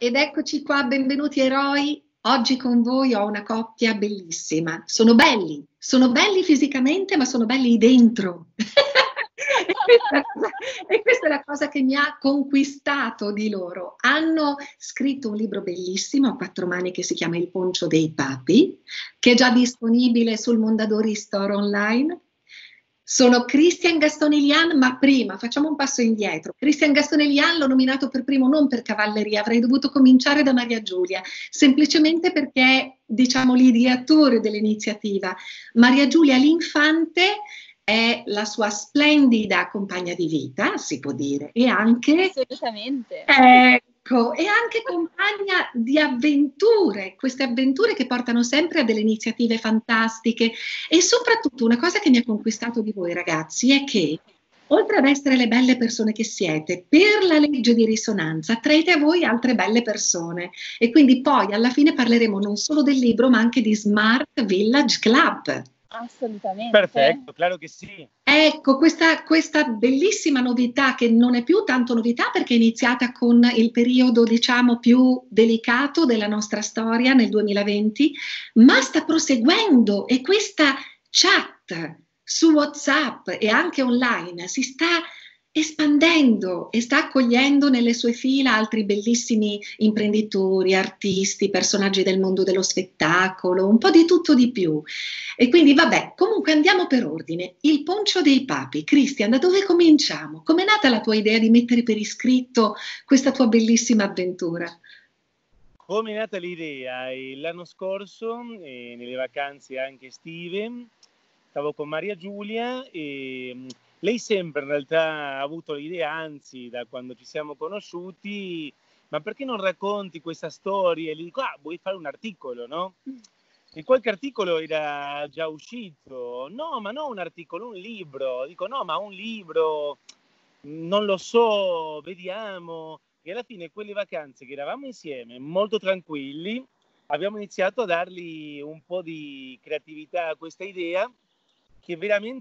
Ed eccoci qua, benvenuti eroi. Oggi con voi ho una coppia bellissima. Sono belli fisicamente, ma sono belli dentro. E questa è la cosa che mi ha conquistato di loro. Hanno scritto un libro bellissimo a quattro mani che si chiama Il Poncio dei Papi, che è già disponibile sul Mondadori Store online. Sono Christian Gaston-Elian, ma prima facciamo un passo indietro. Christian Gaston-Elian l'ho nominato per primo non per cavalleria, avrei dovuto cominciare da Maria Giulia, semplicemente perché è, diciamo, l'ideatore dell'iniziativa. Maria Giulia L'infante è la sua splendida compagna di vita, si può dire, e anche, assolutamente, ecco, e anche compagna di avventure, queste avventure che portano sempre a delle iniziative fantastiche. E soprattutto una cosa che mi ha conquistato di voi ragazzi è che oltre ad essere le belle persone che siete, per la legge di risonanza attraete a voi altre belle persone e quindi poi alla fine parleremo non solo del libro ma anche di Smart Village Club. assolutamente. Perfetto, claro che sì. Ecco, questa bellissima novità che non è più tanto novità perché è iniziata con il periodo, diciamo, più delicato della nostra storia nel 2020, ma sta proseguendo e questa chat su WhatsApp e anche online si sta espandendo e sta accogliendo nelle sue fila altri bellissimi imprenditori, artisti, personaggi del mondo dello spettacolo, un po' di tutto di più. E quindi vabbè, comunque andiamo per ordine. Il Poncio dei Papi. Cristian, da dove cominciamo? Com'è nata la tua idea di mettere per iscritto questa tua bellissima avventura? Come è nata l'idea? L'anno scorso, nelle vacanze anche estive, stavo con Maria Giulia e lei sempre in realtà ha avuto l'idea, anzi da quando ci siamo conosciuti, ma perché non racconti questa storia? E gli dico, vuoi fare un articolo, no? E qualche articolo era già uscito. No, ma non un articolo, un libro. Dico, no, ma un libro, non lo so, vediamo. E alla fine quelle vacanze che eravamo insieme, molto tranquilli, abbiamo iniziato a dargli un po' di creatività a questa idea che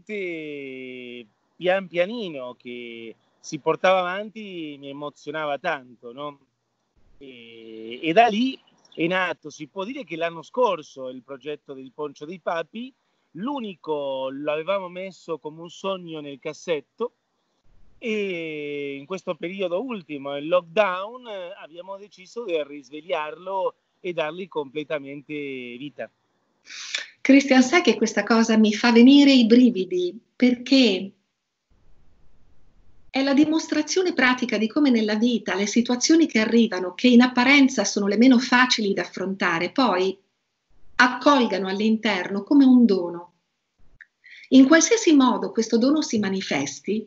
veramente pian pianino che si portava avanti mi emozionava tanto, no? E da lì è nato, si può dire che l'anno scorso il progetto del Poncio dei Papi, l'unico lo avevamo messo come un sogno nel cassetto e in questo periodo ultimo, il lockdown, abbiamo deciso di risvegliarlo e dargli completamente vita. Cristian, sai che questa cosa mi fa venire i brividi perché è la dimostrazione pratica di come nella vita le situazioni che arrivano, che in apparenza sono le meno facili da affrontare, poi accolgano all'interno come un dono. In qualsiasi modo questo dono si manifesti,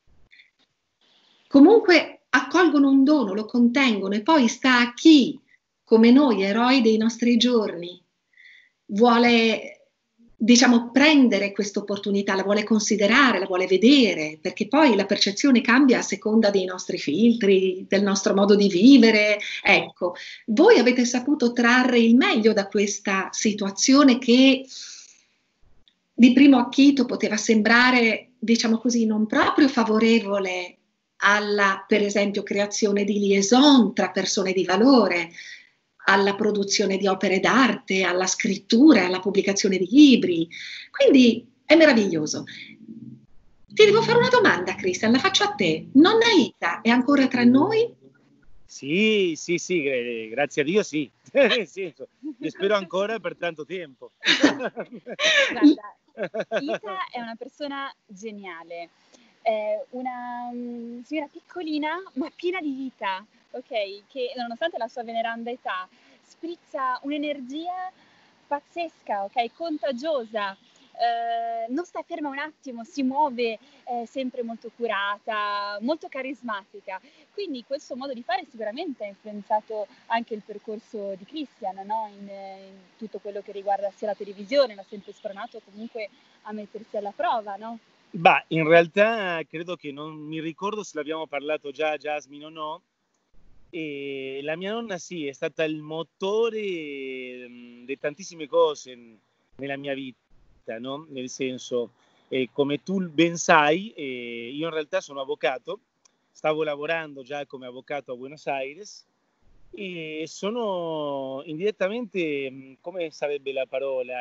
comunque accolgono un dono, lo contengono e poi sta a chi, come noi, eroi dei nostri giorni, vuole, diciamo, prendere questa opportunità, la vuole considerare, la vuole vedere, perché poi la percezione cambia a seconda dei nostri filtri, del nostro modo di vivere. Ecco, voi avete saputo trarre il meglio da questa situazione che di primo acchito poteva sembrare, diciamo così, non proprio favorevole alla, per esempio, creazione di liaison tra persone di valore, alla produzione di opere d'arte, alla scrittura, alla pubblicazione di libri. Quindi è meraviglioso. Ti devo fare una domanda, Cristian, la faccio a te. Nonna Ita è ancora tra noi? Sì, grazie a Dio sì. Nel senso, io spero ancora per tanto tempo. Guarda, Ita è una persona geniale, è una signora piccolina ma piena di vita, ok? Che nonostante la sua veneranda età sprizza un'energia pazzesca, ok? Contagiosa. Non sta ferma un attimo, si muove, sempre molto curata, molto carismatica. Quindi questo modo di fare sicuramente ha influenzato anche il percorso di Christian, no? In tutto quello che riguarda sia la televisione, l'ha sempre spronato comunque a mettersi alla prova, no? Bah, in realtà credo che non mi ricordo se l'abbiamo parlato già a Jasmine o no. E la mia nonna sì, è stata il motore di tantissime cose nella mia vita, no? Nel senso, come tu ben sai, io in realtà sono avvocato, stavo lavorando già come avvocato a Buenos Aires e sono indirettamente, come sarebbe la parola,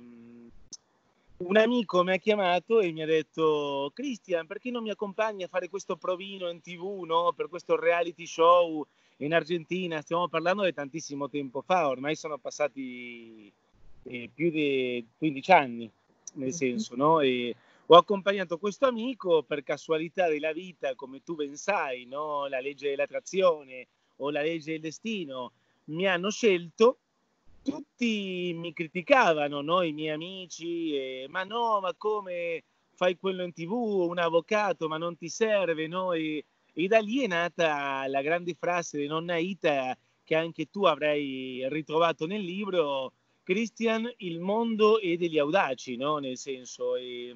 un amico mi ha chiamato e mi ha detto: Christian, perché non mi accompagni a fare questo provino in TV, no? Per questo reality show in Argentina? Stiamo parlando di tantissimo tempo fa, ormai sono passati più di 15 anni, nel senso, no? E ho accompagnato questo amico per casualità della vita, come tu ben sai, no? La legge dell'attrazione o la legge del destino mi hanno scelto. Tutti mi criticavano, no? I miei amici, ma no, ma come fai quello in TV, un avvocato, ma non ti serve, no? E da lì è nata la grande frase di nonna Ita, che anche tu avrai ritrovato nel libro: Christian, il mondo è degli audaci, no? Nel senso,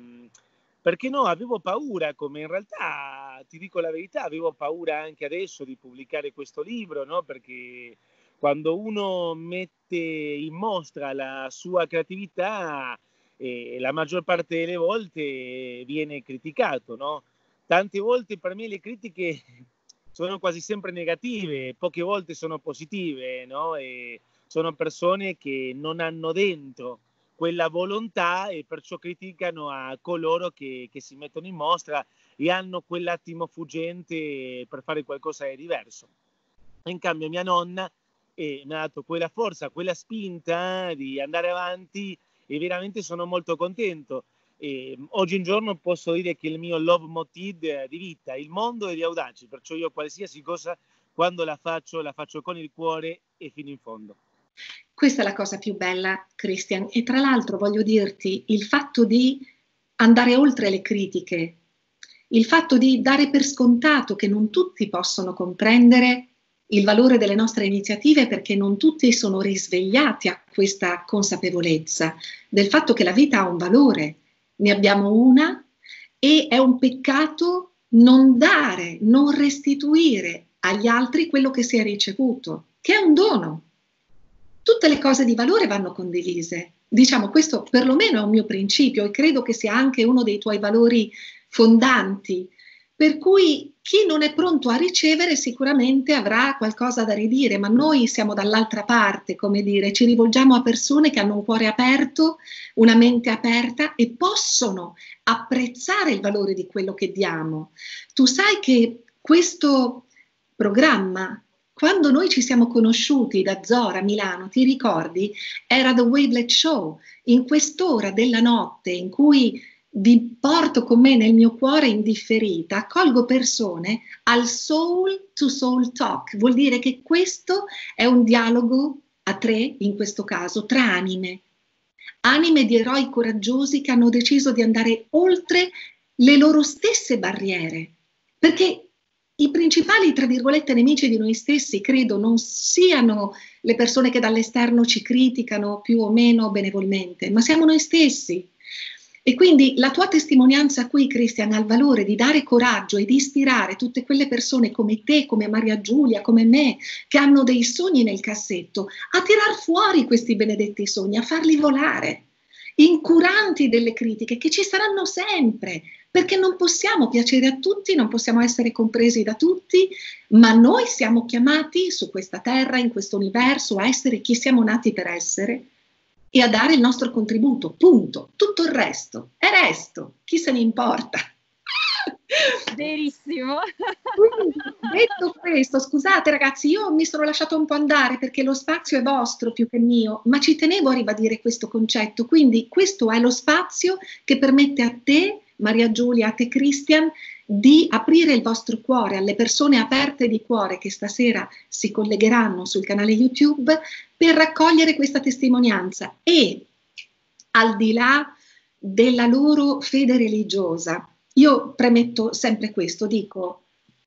perché no, avevo paura, come in realtà, ti dico la verità, avevo paura anche adesso di pubblicare questo libro, no? Perché quando uno mette in mostra la sua creatività, la maggior parte delle volte viene criticato, no? Tante volte per me le critiche sono quasi sempre negative, poche volte sono positive, no? E sono persone che non hanno dentro quella volontà e perciò criticano a coloro che si mettono in mostra e hanno quell'attimo fuggente per fare qualcosa di diverso. In cambio mia nonna mi ha dato quella forza, quella spinta di andare avanti e veramente sono molto contento. Oggi in giorno posso dire che il mio love motive di vita, il mondo degli audaci, perciò io qualsiasi cosa quando la faccio con il cuore e fino in fondo. Questa è la cosa più bella, Christian, e tra l'altro voglio dirti il fatto di andare oltre le critiche, il fatto di dare per scontato che non tutti possono comprendere il valore delle nostre iniziative, perché non tutti sono risvegliati a questa consapevolezza del fatto che la vita ha un valore, ne abbiamo una e è un peccato non dare, non restituire agli altri quello che si è ricevuto, che è un dono. Tutte le cose di valore vanno condivise. Diciamo, questo perlomeno è un mio principio e credo che sia anche uno dei tuoi valori fondanti, per cui chi non è pronto a ricevere sicuramente avrà qualcosa da ridire, ma noi siamo dall'altra parte, come dire, ci rivolgiamo a persone che hanno un cuore aperto, una mente aperta e possono apprezzare il valore di quello che diamo. Tu sai che questo programma, quando noi ci siamo conosciuti da Zora a Milano, ti ricordi? Era The Wavelet Show, in quest'ora della notte in cui vi porto con me nel mio cuore indifferita, accolgo persone al soul to soul talk, vuol dire che questo è un dialogo a tre, in questo caso, tra anime di eroi coraggiosi che hanno deciso di andare oltre le loro stesse barriere, perché i principali, tra virgolette, nemici di noi stessi credo non siano le persone che dall'esterno ci criticano più o meno benevolmente, ma siamo noi stessi. E quindi la tua testimonianza qui, Christian, ha il valore di dare coraggio e di ispirare tutte quelle persone come te, come Maria Giulia, come me, che hanno dei sogni nel cassetto, a tirar fuori questi benedetti sogni, a farli volare, incuranti delle critiche che ci saranno sempre, perché non possiamo piacere a tutti, non possiamo essere compresi da tutti, ma noi siamo chiamati su questa terra, in questo universo, a essere chi siamo nati per essere e a dare il nostro contributo, punto. Tutto il resto è resto, chi se ne importa? Verissimo. Quindi, detto questo, scusate ragazzi, io mi sono lasciato un po' andare perché lo spazio è vostro più che mio, ma ci tenevo a ribadire questo concetto, quindi questo è lo spazio che permette a te, Maria Giulia, a te Christian, di aprire il vostro cuore alle persone aperte di cuore che stasera si collegheranno sul canale YouTube per raccogliere questa testimonianza e al di là della loro fede religiosa, io premetto sempre questo, dico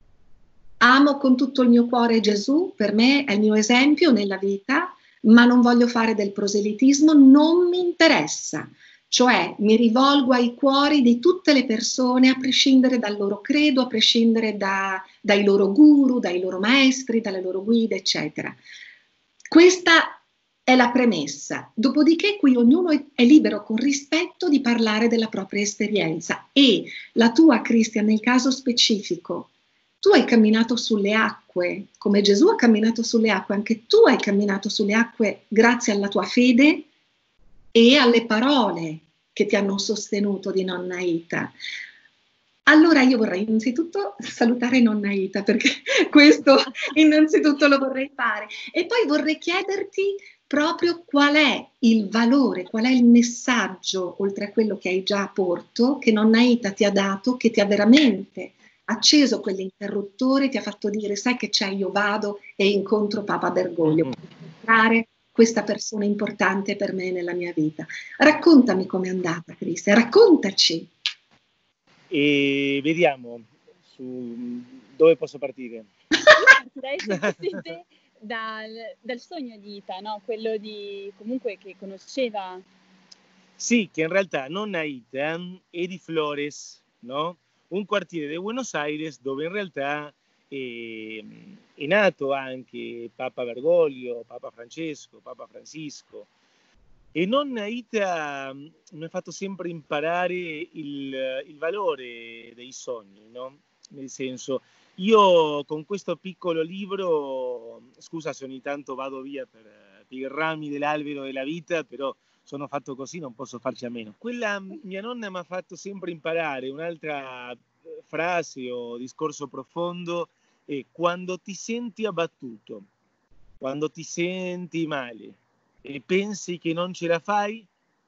amo con tutto il mio cuore Gesù, per me è il mio esempio nella vita, ma non voglio fare del proselitismo, non mi interessa. Cioè mi rivolgo ai cuori di tutte le persone a prescindere dal loro credo, a prescindere dai loro guru, dai loro maestri, dalle loro guide, eccetera. Questa è la premessa. Dopodiché qui ognuno è libero con rispetto di parlare della propria esperienza e la tua, Christian, nel caso specifico, tu hai camminato sulle acque, come Gesù ha camminato sulle acque, anche tu hai camminato sulle acque grazie alla tua fede e alle parole che ti hanno sostenuto di nonna Ita. Allora io vorrei innanzitutto salutare nonna Ita, perché questo innanzitutto lo vorrei fare, e poi vorrei chiederti proprio qual è il valore, qual è il messaggio, oltre a quello che hai già a porto, che nonna Ita ti ha dato, che ti ha veramente acceso quell'interruttore, ti ha fatto dire: sai che c'è, io vado e incontro Papa Bergoglio, per incontrare questa persona importante per me nella mia vita. Raccontami com'è andata, Cristian, raccontaci. E vediamo dove posso partire. Io partirei semplicemente dal sogno di Ita, no? Quello di comunque che conosceva. Sì, che in realtà nonna Ita è di Flores, no? Un quartiere di Buenos Aires dove in realtà è nato anche Papa Bergoglio, Papa Francesco, Papa Francisco. E nonna Ita mi ha fatto sempre imparare il valore dei sogni, no? Nel senso, io con questo piccolo libro, scusa se ogni tanto vado via per i rami dell'albero della vita, però sono fatto così, non posso farci a meno. Quella mia nonna mi ha fatto sempre imparare un'altra frase o discorso profondo, è: quando ti senti abbattuto, quando ti senti male e pensi che non ce la fai,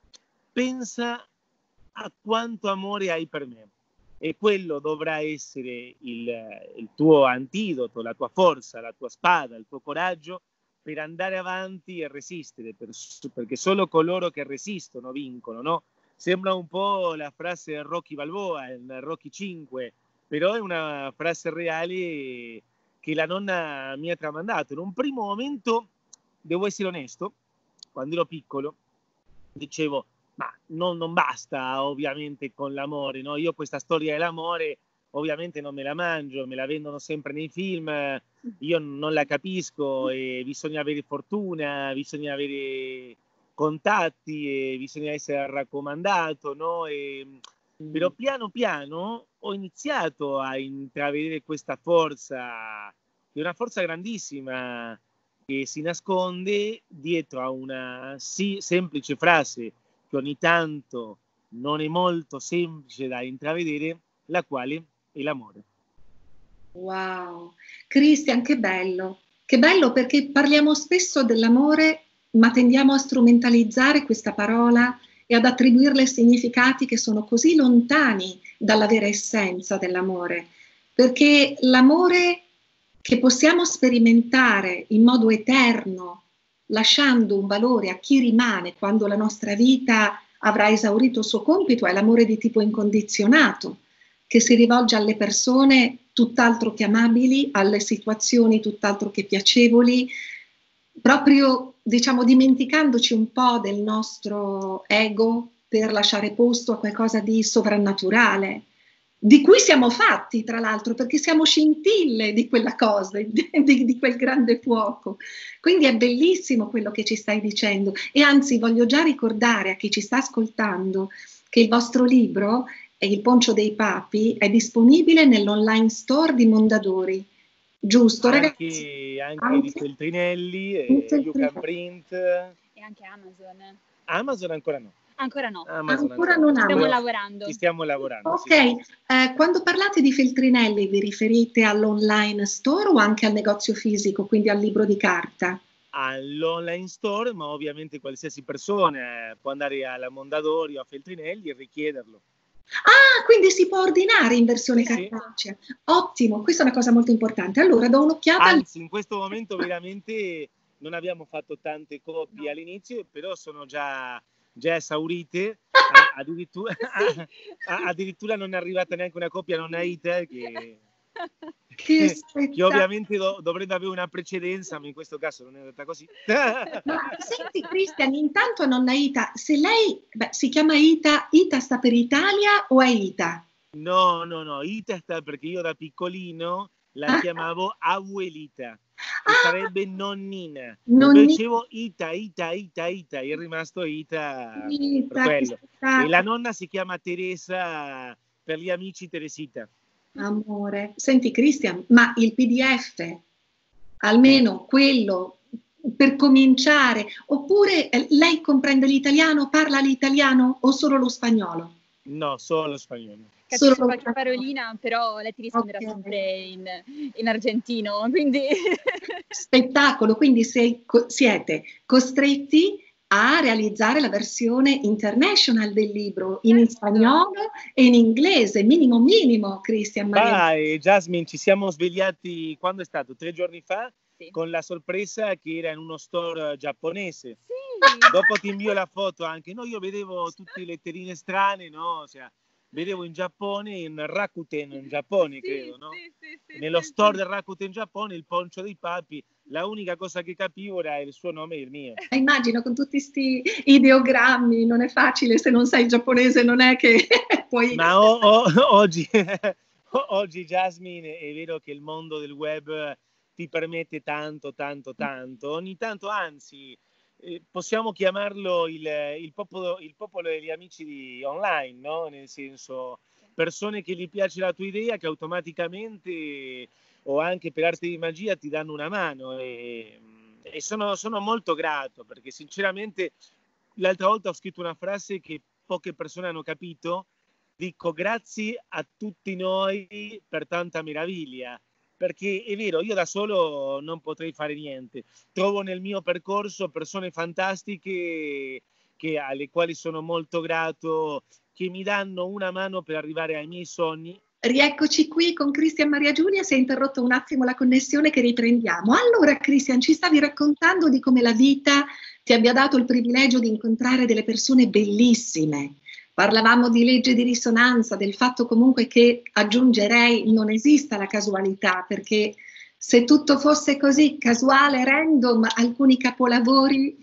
pensa a quanto amore hai per me. E quello dovrà essere il tuo antidoto, la tua forza, la tua spada, il tuo coraggio per andare avanti e resistere, perché solo coloro che resistono vincono, no? Sembra un po' la frase di Rocky Balboa, in Rocky 5, però è una frase reale che la nonna mi ha tramandato. In un primo momento, devo essere onesto, quando ero piccolo, dicevo: ma non basta ovviamente con l'amore, no? Io questa storia dell'amore ovviamente non me la mangio, me la vendono sempre nei film, io non la capisco, e bisogna avere fortuna, bisogna avere contatti, e bisogna essere raccomandato, no? Però piano piano ho iniziato a intravedere questa forza, che è una forza grandissima, che si nasconde dietro a una semplice frase che ogni tanto non è molto semplice da intravedere, la quale è l'amore. Wow, Cristian, che bello perché parliamo spesso dell'amore, ma tendiamo a strumentalizzare questa parola e ad attribuirle significati che sono così lontani dalla vera essenza dell'amore, perché l'amore che possiamo sperimentare in modo eterno, lasciando un valore a chi rimane quando la nostra vita avrà esaurito il suo compito, è l'amore di tipo incondizionato, che si rivolge alle persone tutt'altro che amabili, alle situazioni tutt'altro che piacevoli, proprio, diciamo, dimenticandoci un po' del nostro ego per lasciare posto a qualcosa di sovrannaturale, di cui siamo fatti, tra l'altro, perché siamo scintille di quella cosa, di quel grande fuoco. Quindi è bellissimo quello che ci stai dicendo, e anzi voglio già ricordare a chi ci sta ascoltando che il vostro libro, Il Poncio dei Papi, è disponibile nell'online store di Mondadori, giusto ragazzi? Anche di Feltrinelli, You Can Print. E anche Amazon. Amazon ancora no. Ancora no. Ancora non stiamo lavorando. Ci stiamo lavorando. Ok, sì. Quando parlate di Feltrinelli vi riferite all'online store o anche al negozio fisico, quindi al libro di carta? All'online store, ma ovviamente qualsiasi persona può andare alla Mondadori o a Feltrinelli e richiederlo. Ah, quindi si può ordinare in versione cartacea. Ottimo, questa è una cosa molto importante. Allora do un'occhiata. Anzi, in questo momento veramente non abbiamo fatto tante copie all'inizio, però sono già esaurite. Addirittura non è arrivata neanche una copia non Ita che ovviamente dovrebbe avere una precedenza, ma in questo caso non è andata così. Ma senti Cristian, intanto a nonna Ita, se lei si chiama Ita, Ita sta per Italia o è Ita? No, Ita sta perché io da piccolino la chiamavo abuelita, che sarebbe nonnina. Poi dicevo Ita, è rimasto Ita per quello. E la nonna si chiama Teresa, per gli amici Teresita. Amore. Senti Christian, ma il PDF, almeno quello per cominciare, oppure lei comprende l'italiano, parla l'italiano o solo lo spagnolo? No, solo spagnolo. Capisce qualche parolina, però lei ti risponderà sempre in argentino, quindi... Spettacolo, quindi siete costretti a realizzare la versione international del libro in spagnolo e in inglese, minimo, Christian. Vai, Jasmine, ci siamo svegliati, quando è stato? 3 giorni fa? Sì. Con la sorpresa che era in uno store giapponese. Sì. Dopo ti invio la foto anche. No, io vedevo tutte le letterine strane, no? Cioè, vedevo in Giappone, in Rakuten in Giappone, credo, no? Sì, nello store del Rakuten in Giappone, il poncio dei papi, la unica cosa che capivo era il suo nome e il mio. Immagino con tutti sti ideogrammi, non è facile, se non sai il giapponese non è che puoi... Ma oggi, Jasmine, è vero che il mondo del web ti permette tanto, ogni tanto, anzi, possiamo chiamarlo il popolo degli amici online, no? Nel senso, persone che gli piace la tua idea, che automaticamente, o anche per arte di magia, ti danno una mano, e sono molto grato, perché sinceramente l'altra volta ho scritto una frase che poche persone hanno capito. Dico grazie a tutti noi per tanta meraviglia, perché è vero, io da solo non potrei fare niente. Trovo nel mio percorso persone fantastiche alle quali sono molto grato, che mi danno una mano per arrivare ai miei sogni. Rieccoci qui con Christian Maria Giulia, si è interrotto un attimo la connessione, che riprendiamo. Allora Christian, ci stavi raccontando di come la vita ti abbia dato il privilegio di incontrare delle persone bellissime. Parlavamo di legge di risonanza, del fatto comunque che, aggiungerei, non esista la casualità, perché se tutto fosse così casuale, random, alcuni capolavori...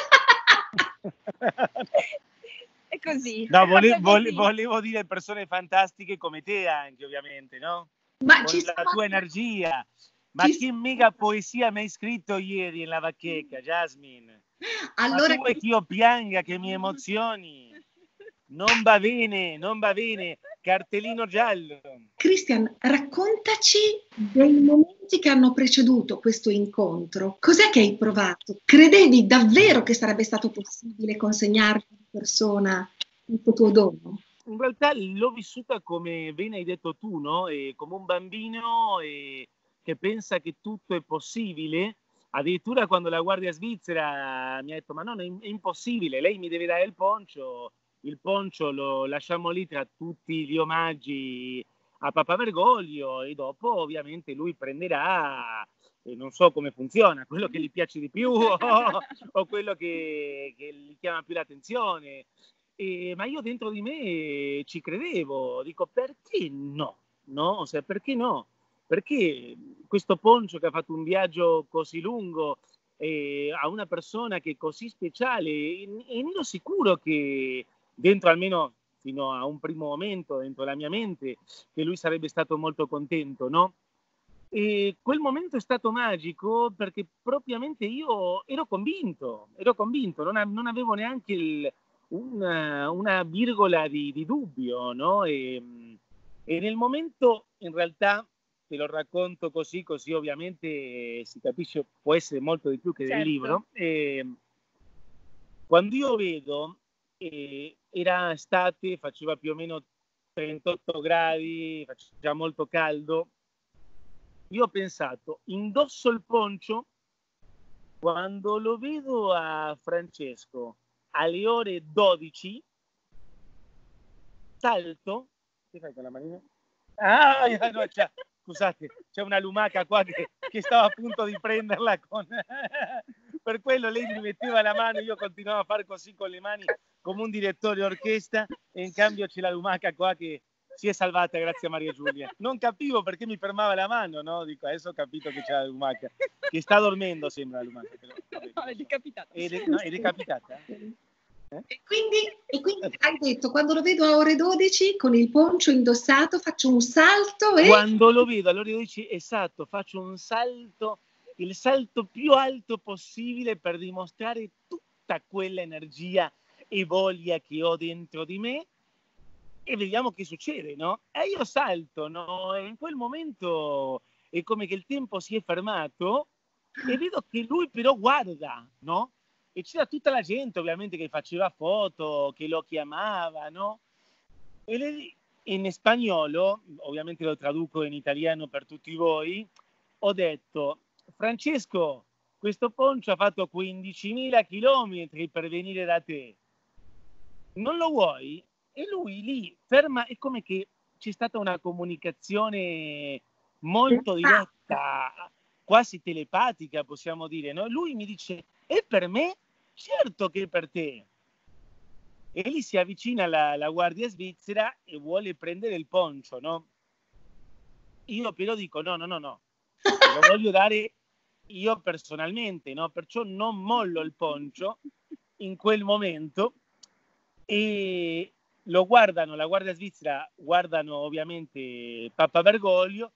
È così. No, volevo dire persone fantastiche come te anche, ovviamente, no? Ma con la tua energia. Ma che mega poesia mi hai scritto ieri nella bacheca, Jasmine. Allora, ma tu vuoi che io pianga, che mi emozioni? Non va bene, cartellino giallo. Christian, raccontaci dei momenti che hanno preceduto questo incontro. Cos'è che hai provato? Credevi davvero che sarebbe stato possibile consegnarti in persona questo tuo dono? In realtà l'ho vissuta come bene hai detto tu, no? Come un bambino che pensa che tutto è possibile. Addirittura quando la guardia svizzera mi ha detto: ma no, è impossibile, lei mi deve dare il poncio lo lasciamo lì tra tutti gli omaggi a Papa Bergoglio, e dopo ovviamente lui prenderà, non so come funziona, quello che gli piace di più o quello che gli chiama più l'attenzione. Ma io dentro di me ci credevo, dico perché no? No? O sea, perché no? Perché questo poncio che ha fatto un viaggio così lungo a una persona che è così speciale, e ne ero sicuro che dentro, almeno fino a un primo momento, dentro la mia mente, che lui sarebbe stato molto contento, no? E quel momento è stato magico perché propriamente io ero convinto, non avevo neanche una virgola di dubbio, no? E nel momento, in realtà, te lo racconto così ovviamente si capisce, può essere molto di più che del libro. Quando io vedo, era estate, faceva più o meno 38 gradi, faceva molto caldo, io ho pensato, indosso il poncio, quando lo vedo a Francesco alle ore 12, salto. Che fai con la manina? No, scusate, c'è una lumaca qua che stava a punto di prenderla per quello lei mi metteva la mano, io continuavo a fare così con le mani come un direttore orchestra, e in cambio c'è la lumaca qua che si è salvata grazie a Maria Giulia. Non capivo perché mi fermava la mano, no? Dico, adesso ho capito che c'è la lumaca, che sta dormendo, sembra la lumaca. Però, vabbè, no, è decapitata. È decapitata? E quindi hai detto, quando lo vedo a ore 12 con il poncio indossato faccio un salto e... Quando lo vedo alle ore 12, esatto, faccio un salto, il salto più alto possibile per dimostrare tutta quella energia e voglia che ho dentro di me, e vediamo che succede, no? E io salto, no? E in quel momento è come che il tempo si è fermato e vedo che lui però guarda, no? E c'era tutta la gente ovviamente che faceva foto, che lo chiamava, no? E in spagnolo, ovviamente lo traduco in italiano per tutti voi, ho detto: Francesco, questo poncio ha fatto 15.000 chilometri per venire da te, non lo vuoi? E lui lì ferma, è come che c'è stata una comunicazione molto diretta, quasi telepatica, possiamo dire, no? Lui mi dice: è per me? Certo che è per te. E lì si avvicina la guardia svizzera e vuole prendere il poncio, no? Io però dico: no, te lo voglio dare io personalmente, no? Perciò non mollo il poncio in quel momento. E lo guardano, la guardia svizzera, guardano ovviamente Papa Bergoglio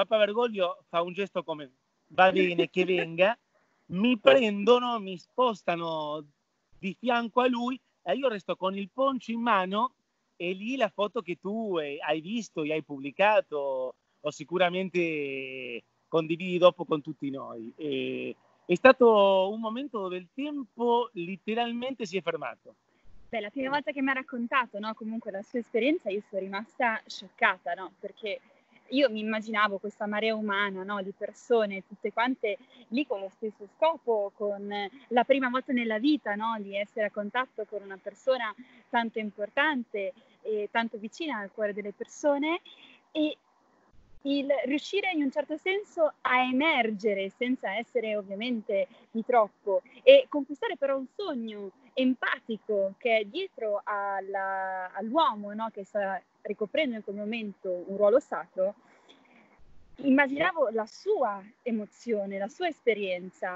fa un gesto come va bene che venga, mi prendono, mi spostano di fianco a lui e io resto con il poncio in mano, e lì la foto che tu hai visto e hai pubblicato o sicuramente condividi dopo con tutti noi. È stato un momento dove il tempo letteralmente si è fermato. Beh, la prima volta che mi ha raccontato, no, comunque la sua esperienza, io sono rimasta scioccata, no, perché io mi immaginavo questa marea umana, no, di persone, tutte quante lì con lo stesso scopo, con la prima volta nella vita, no, di essere a contatto con una persona tanto importante e tanto vicina al cuore delle persone, e il riuscire in un certo senso a emergere senza essere ovviamente di troppo e conquistare però un sogno empatico che è dietro all'uomo, no? Che sta ricoprendo in quel momento un ruolo sacro. Immaginavo la sua emozione, la sua esperienza.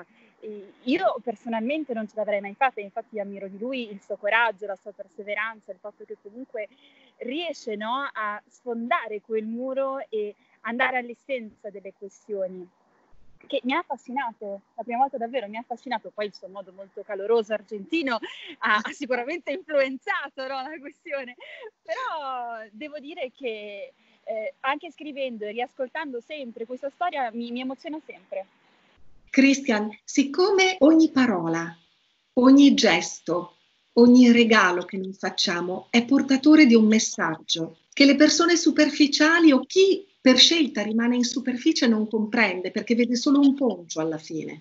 Io personalmente non ce l'avrei mai fatta, infatti ammiro di lui il suo coraggio, la sua perseveranza, il fatto che comunque riesce, no, a sfondare quel muro e andare all'essenza delle questioni, che mi ha affascinato, la prima volta davvero mi ha affascinato. Poi il suo modo molto caloroso argentino ha sicuramente influenzato, no, la questione, però devo dire che anche scrivendo e riascoltando sempre questa storia mi emoziona sempre. Christian, siccome ogni parola, ogni gesto, ogni regalo che noi facciamo è portatore di un messaggio che le persone superficiali o chi per scelta rimane in superficie non comprende perché vede solo un poncio alla fine.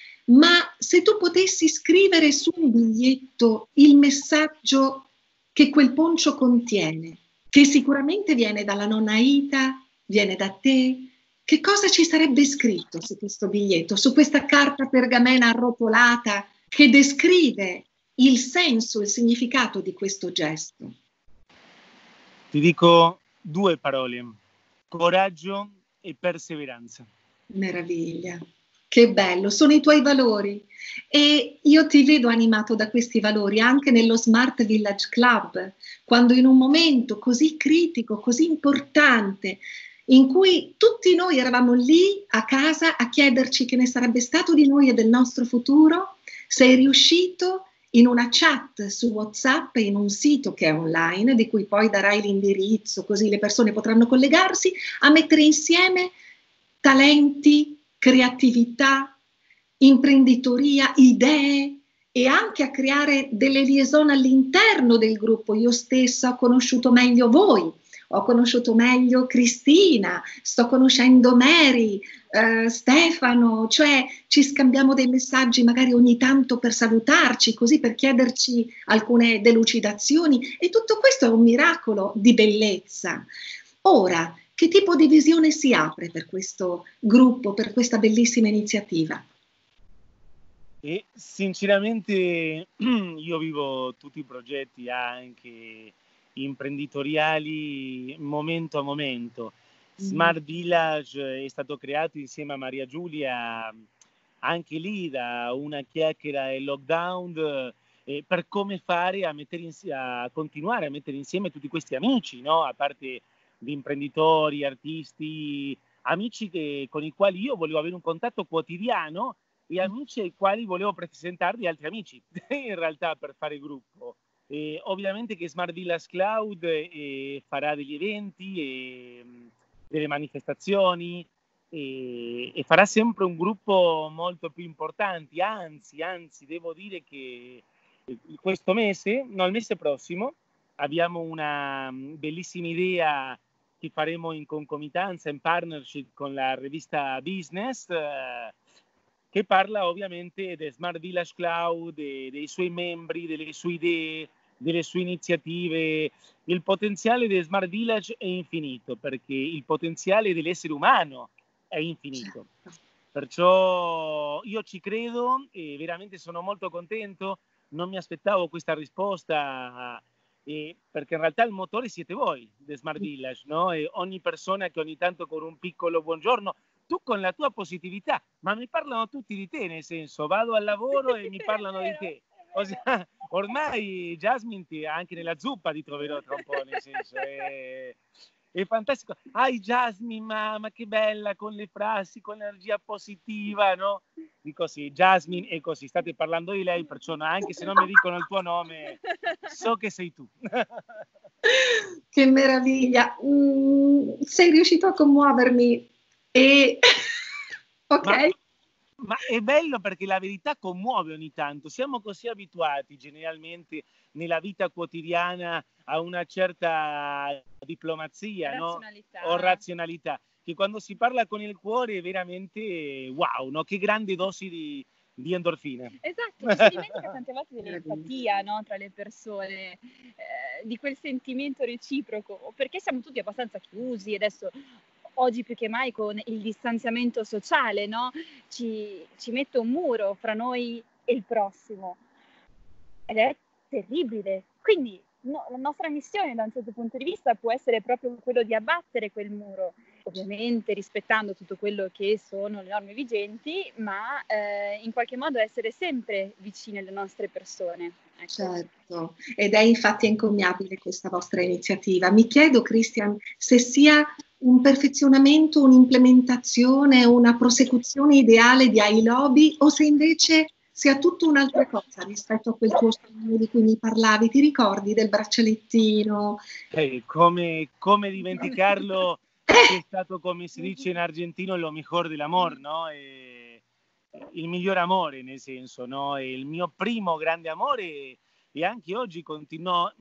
Ma se tu potessi scrivere su un biglietto il messaggio che quel poncio contiene, che sicuramente viene dalla nonna Ita, viene da te, che cosa ci sarebbe scritto su questo biglietto, su questa carta pergamena arrotolata che descrive il senso, il significato di questo gesto? Ti dico 2 parole: coraggio e perseveranza. Meraviglia, che bello, sono i tuoi valori e io ti vedo animato da questi valori anche nello Smart Village Club, quando in un momento così critico, così importante, in cui tutti noi eravamo lì a casa a chiederci che ne sarebbe stato di noi e del nostro futuro, sei riuscito in una chat su WhatsApp, in un sito che è online, di cui poi darai l'indirizzo, così le persone potranno collegarsi, a mettere insieme talenti, creatività, imprenditoria, idee e anche a creare delle liaison all'interno del gruppo. Io stessa ho conosciuto meglio voi, ho conosciuto meglio Cristina, sto conoscendo Mary, Stefano, cioè ci scambiamo dei messaggi magari ogni tanto per salutarci, così per chiederci alcune delucidazioni, e tutto questo è un miracolo di bellezza. Ora, che tipo di visione si apre per questo gruppo, per questa bellissima iniziativa? E sinceramente io vivo tutti i progetti anche imprenditoriali momento a momento. Smart Village è stato creato insieme a Maria Giulia, anche lì da una chiacchiera e lockdown, per come fare a continuare a mettere insieme tutti questi amici, no? A parte di imprenditori, artisti, amici con i quali io volevo avere un contatto quotidiano e amici ai quali volevo presentarvi altri amici in realtà per fare gruppo. Ovviamente che Smart Village Cloud farà degli eventi e delle manifestazioni e farà sempre un gruppo molto più importante, anzi devo dire che questo mese, no, il mese prossimo, abbiamo una bellissima idea che faremo in concomitanza, in partnership con la rivista Business, che parla ovviamente del Smart Village Cloud, dei suoi membri, delle sue idee, delle sue iniziative. Il potenziale del Smart Village è infinito, perché il potenziale dell'essere umano è infinito. Perciò io ci credo e veramente sono molto contento. Non mi aspettavo questa risposta, perché in realtà il motore siete voi del Smart Village, no? E ogni persona che ogni tanto con un piccolo buongiorno, tu con la tua positività, ma mi parlano tutti di te, nel senso, vado al lavoro e mi parlano di te. Ormai Jasmine anche nella zuppa ti troverò tra un po', nel senso, è fantastico. Jasmine, ma che bella, con le frasi, con l'energia positiva, no? Dico sì, Jasmine è così, state parlando di lei, perciò anche se non mi dicono il tuo nome, so che sei tu. Che meraviglia! Sei riuscito a commuovermi e... ok. Ma è bello perché la verità commuove ogni tanto. Siamo così abituati generalmente nella vita quotidiana a una certa diplomazia, razionalità, no? O razionalità, che quando si parla con il cuore è veramente wow, no? Che grande dosi di endorfina. Esatto, ci si dimentica tante volte dell'empatia, no? Tra le persone, di quel sentimento reciproco, perché siamo tutti abbastanza chiusi adesso. Oggi più che mai con il distanziamento sociale, no? Ci mette un muro fra noi e il prossimo ed è terribile. Quindi la nostra missione da un certo punto di vista può essere proprio quello di abbattere quel muro, ovviamente rispettando tutto quello che sono le norme vigenti, ma in qualche modo essere sempre vicini alle nostre persone. Ecco. Certo, ed è infatti encomiabile questa vostra iniziativa. Mi chiedo, Christian, se sia un perfezionamento, un'implementazione, una prosecuzione ideale di iLobby o se invece sia tutta un'altra cosa rispetto a quel tuo sogno di cui mi parlavi. Ti ricordi del braccialettino? Come dimenticarlo, che è stato, come si dice in argentino, lo mejor dell'amor, no? Il miglior amore, nel senso, no? E il mio primo grande amore e anche oggi continua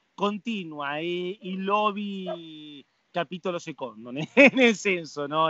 il Lobby capitolo secondo, nel senso, no?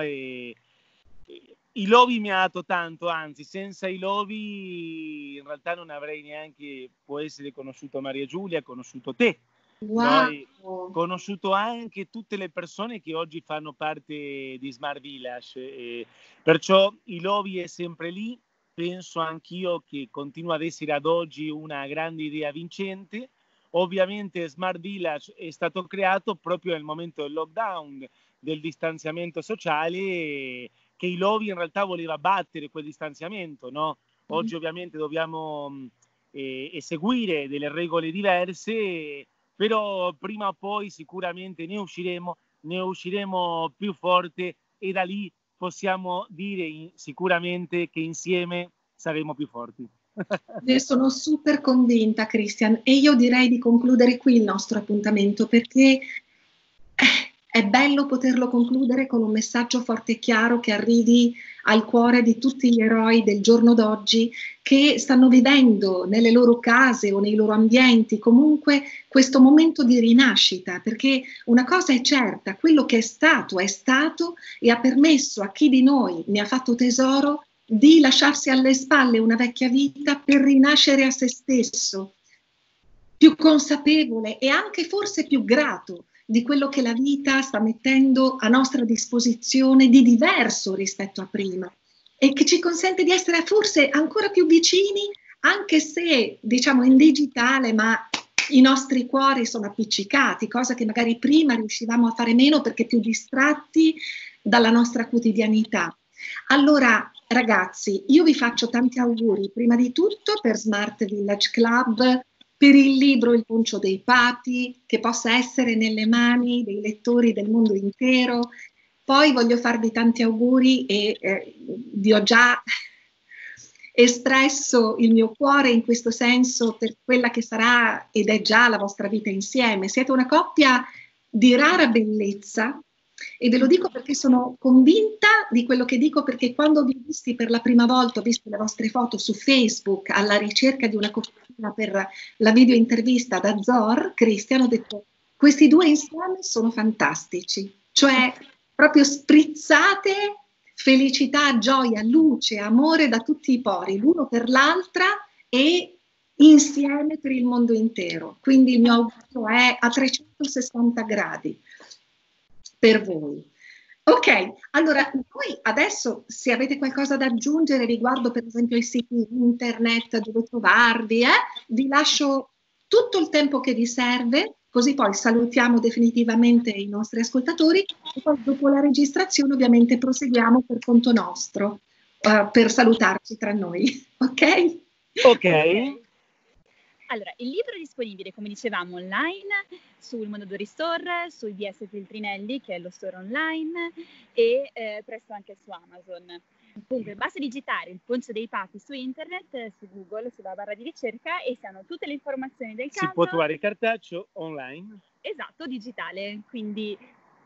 I Lobby mi ha dato tanto, anzi senza i Lobby in realtà non avrei neanche, può essere, conosciuto Maria Giulia, conosciuto te, wow. No? Conosciuto anche tutte le persone che oggi fanno parte di Smart Village, perciò i Lobby è sempre lì. Penso anch'io che continua ad essere ad oggi una grande idea vincente. Ovviamente Smart Village è stato creato proprio nel momento del lockdown, del distanziamento sociale, che i Lobby in realtà voleva battere quel distanziamento, no? Oggi ovviamente dobbiamo seguire delle regole diverse, però prima o poi sicuramente ne usciremo più forte e da lì possiamo dire sicuramente che insieme saremo più forti. Ne sono super convinta, Christian, e io direi di concludere qui il nostro appuntamento perché è bello poterlo concludere con un messaggio forte e chiaro che arrivi al cuore di tutti gli eroi del giorno d'oggi che stanno vivendo nelle loro case o nei loro ambienti comunque questo momento di rinascita, perché una cosa è certa, quello che è stato e ha permesso a chi di noi ne ha fatto tesoro di lasciarsi alle spalle una vecchia vita per rinascere a se stesso, più consapevole e anche forse più grato di quello che la vita sta mettendo a nostra disposizione di diverso rispetto a prima e che ci consente di essere forse ancora più vicini, anche se diciamo in digitale, ma i nostri cuori sono appiccicati, cosa che magari prima riuscivamo a fare meno perché più distratti dalla nostra quotidianità. Allora, ragazzi, io vi faccio tanti auguri, prima di tutto per Smart Village Club, per il libro Il Poncio dei Papi, che possa essere nelle mani dei lettori del mondo intero. Poi voglio farvi tanti auguri e vi ho già espresso il mio cuore in questo senso per quella che sarà ed è già la vostra vita insieme. Siete una coppia di rara bellezza e ve lo dico perché sono convinta di quello che dico, perché quando vi ho visti per la prima volta, ho visto le vostre foto su Facebook alla ricerca di una copertina per la video intervista da Zor, Christian, ho detto questi due insieme sono fantastici, cioè proprio sprizzate felicità, gioia, luce, amore da tutti i pori, l'uno per l'altra e insieme per il mondo intero. Quindi il mio augurio è a 360 gradi per voi. Ok, allora voi adesso se avete qualcosa da aggiungere riguardo per esempio i siti internet dove trovarvi, vi lascio tutto il tempo che vi serve, così poi salutiamo definitivamente i nostri ascoltatori e poi dopo la registrazione ovviamente proseguiamo per conto nostro, per salutarci tra noi, ok? Ok. Allora, il libro è disponibile, come dicevamo, online sul Mondadori Store, sul DS Feltrinelli, che è lo store online, e presto anche su Amazon. Comunque, basta digitare il Poncio dei Papi su internet, su Google, sulla barra di ricerca, e si hanno tutte le informazioni del caso. Si può trovare il cartaceo online. Esatto, digitale, quindi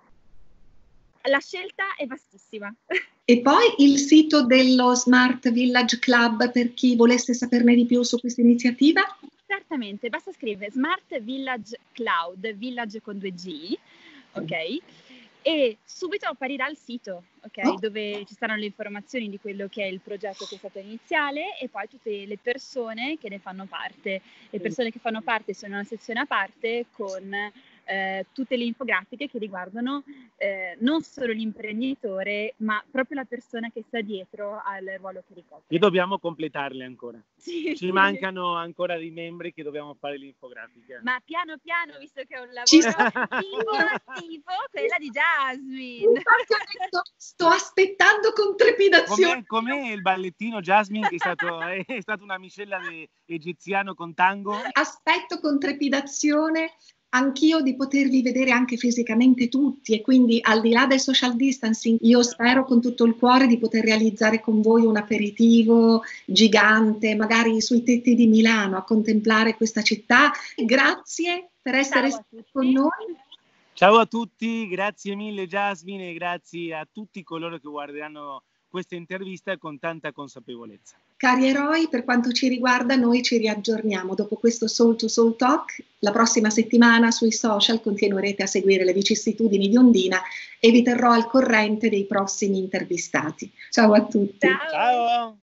la scelta è vastissima. E poi il sito dello Smart Village Club per chi volesse saperne di più su questa iniziativa? Certamente, basta scrivere Smart Village Cloud, village con 2G, ok? E subito apparirà il sito, ok? Dove ci saranno le informazioni di quello che è il progetto che è stato iniziale e poi tutte le persone che ne fanno parte. Le persone che fanno parte sono in una sezione a parte con tutte le infografiche che riguardano non solo l'imprenditore, ma proprio la persona che sta dietro al ruolo che ricopre. E dobbiamo completarle ancora. Sì, Ci mancano ancora dei membri che dobbiamo fare l'infografica. Ma piano piano, visto che è un lavoro attivo, quella di Jasmine. Infatti ho detto, sto aspettando con trepidazione. Com'è il ballettino Jasmine, che è stato una miscela di egiziano con tango? Aspetto con trepidazione anch'io di potervi vedere anche fisicamente tutti, e quindi al di là del social distancing io spero con tutto il cuore di poter realizzare con voi un aperitivo gigante, magari sui tetti di Milano, a contemplare questa città. Grazie per essere stati con noi. Ciao a tutti, grazie mille Jasmine e grazie a tutti coloro che guarderanno questa intervista con tanta consapevolezza. Cari eroi, per quanto ci riguarda, noi ci riaggiorniamo dopo questo Soul to Soul Talk. La prossima settimana sui social continuerete a seguire le vicissitudini di Ondina e vi terrò al corrente dei prossimi intervistati. Ciao a tutti. Ciao.